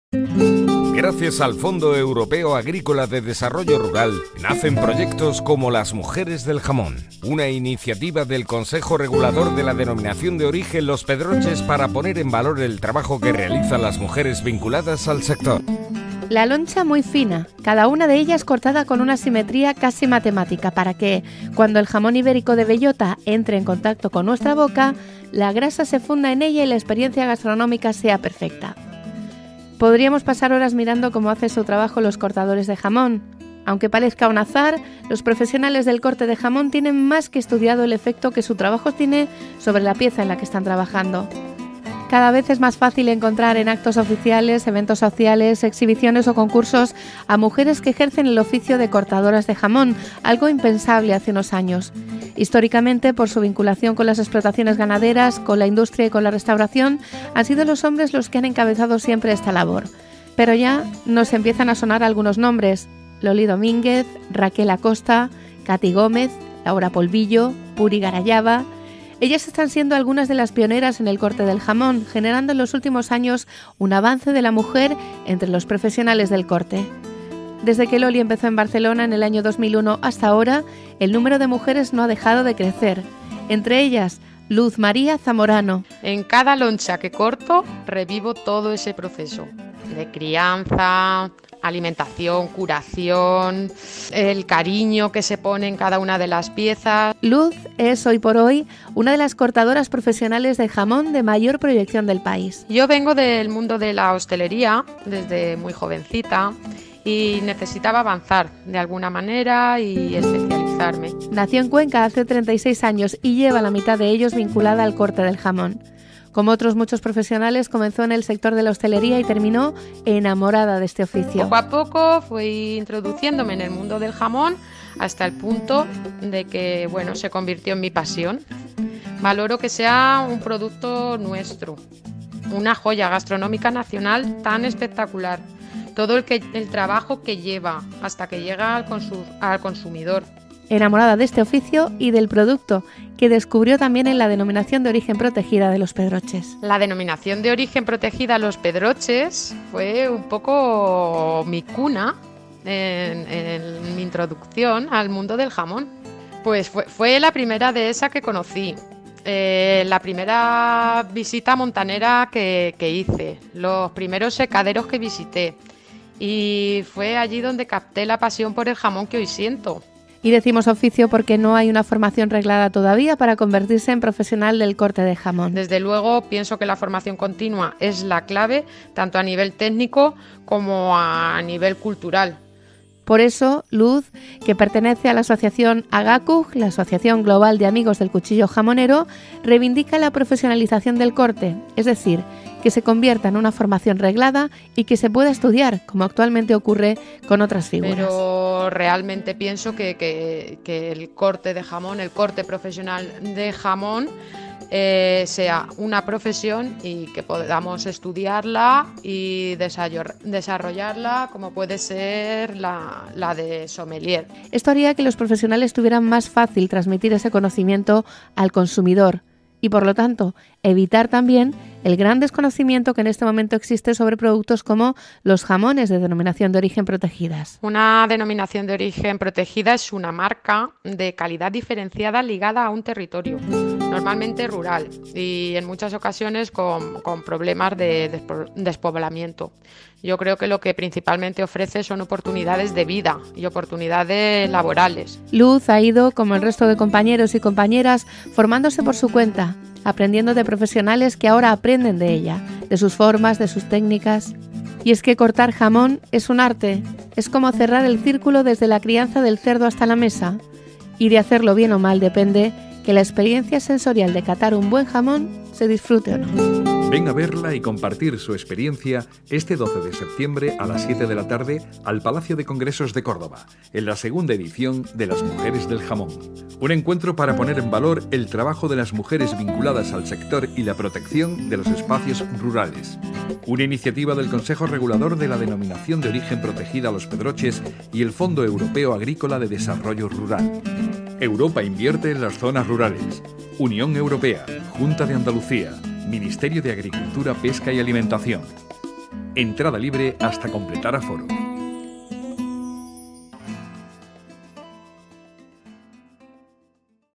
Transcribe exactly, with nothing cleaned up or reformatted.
Gracias al Fondo Europeo Agrícola de Desarrollo Rural, nacen proyectos como Las Mujeres del Jamón, una iniciativa del Consejo Regulador de la Denominación de Origen Los Pedroches para poner en valor el trabajo que realizan las mujeres vinculadas al sector. La loncha muy fina, cada una de ellas cortada con una simetría casi matemática para que, cuando el jamón ibérico de bellota entre en contacto con nuestra boca, la grasa se funda en ella y la experiencia gastronómica sea perfecta. Podríamos pasar horas mirando cómo hacen su trabajo los cortadores de jamón. Aunque parezca un azar, los profesionales del corte de jamón tienen más que estudiado el efecto que su trabajo tiene sobre la pieza en la que están trabajando. Cada vez es más fácil encontrar en actos oficiales, eventos sociales, exhibiciones o concursos a mujeres que ejercen el oficio de cortadoras de jamón, algo impensable hace unos años. Históricamente, por su vinculación con las explotaciones ganaderas, con la industria y con la restauración, han sido los hombres los que han encabezado siempre esta labor. Pero ya nos empiezan a sonar algunos nombres: Loli Domínguez, Raquel Acosta, Cati Gómez, Laura Polvillo, Puri Garayaba. Ellas están siendo algunas de las pioneras en el corte del jamón, generando en los últimos años un avance de la mujer entre los profesionales del corte. Desde que Loli empezó en Barcelona en el año dos mil uno hasta ahora, el número de mujeres no ha dejado de crecer. Entre ellas, Luz María Zamorano. En cada loncha que corto, revivo todo ese proceso de crianza, alimentación, curación, el cariño que se pone en cada una de las piezas. Luz es hoy por hoy una de las cortadoras profesionales de jamón de mayor proyección del país. Yo vengo del mundo de la hostelería desde muy jovencita y necesitaba avanzar de alguna manera y especializarme. Nació en Cuenca hace treinta y seis años y lleva la mitad de ellos vinculada al corte del jamón. Como otros muchos profesionales, comenzó en el sector de la hostelería y terminó enamorada de este oficio. Poco a poco fui introduciéndome en el mundo del jamón hasta el punto de que, bueno, se convirtió en mi pasión. Valoro que sea un producto nuestro, una joya gastronómica nacional tan espectacular. Todo el, que, el trabajo que lleva hasta que llega al, consum, al consumidor. Enamorada de este oficio y del producto, que descubrió también en la denominación de origen protegida de Los Pedroches. La denominación de origen protegida Los Pedroches fue un poco mi cuna en, en mi introducción al mundo del jamón. Pues fue, fue la primera de esa que conocí, eh, la primera visita montanera que, que hice, los primeros secaderos que visité, y fue allí donde capté la pasión por el jamón que hoy siento. Y decimos oficio porque no hay una formación reglada todavía para convertirse en profesional del corte de jamón. Desde luego, pienso que la formación continua es la clave, tanto a nivel técnico como a nivel cultural. Por eso, Luz, que pertenece a la asociación AGACUJ, la Asociación Global de Amigos del Cuchillo Jamonero, reivindica la profesionalización del corte, es decir, que se convierta en una formación reglada y que se pueda estudiar, como actualmente ocurre con otras figuras. Pero realmente pienso que, que, que el corte de jamón, el corte profesional de jamón, eh, sea una profesión y que podamos estudiarla y desarrollarla como puede ser la, la de sommelier. Esto haría que los profesionales tuvieran más fácil transmitir ese conocimiento al consumidor y, por lo tanto, evitar también el gran desconocimiento que en este momento existe sobre productos como los jamones de denominación de origen protegidas. Una denominación de origen protegida es una marca de calidad diferenciada ligada a un territorio, normalmente rural y en muchas ocasiones con, con problemas de despoblamiento. Yo creo que lo que principalmente ofrece son oportunidades de vida y oportunidades laborales. Luz ha ido, como el resto de compañeros y compañeras, formándose por su cuenta, aprendiendo de profesionales que ahora aprenden de ella, de sus formas, de sus técnicas. Y es que cortar jamón es un arte, es como cerrar el círculo desde la crianza del cerdo hasta la mesa. Y de hacerlo bien o mal depende que la experiencia sensorial de catar un buen jamón se disfrute o no. Ven a verla y compartir su experiencia este doce de septiembre a las siete de la tarde al Palacio de Congresos de Córdoba, en la segunda edición de Las Mujeres del Jamón. Un encuentro para poner en valor el trabajo de las mujeres vinculadas al sector y la protección de los espacios rurales. Una iniciativa del Consejo Regulador de la Denominación de Origen Protegida Los Pedroches y el Fondo Europeo Agrícola de Desarrollo Rural. Europa invierte en las zonas rurales. Unión Europea, Junta de Andalucía, Ministerio de Agricultura, Pesca y Alimentación. Entrada libre hasta completar aforo.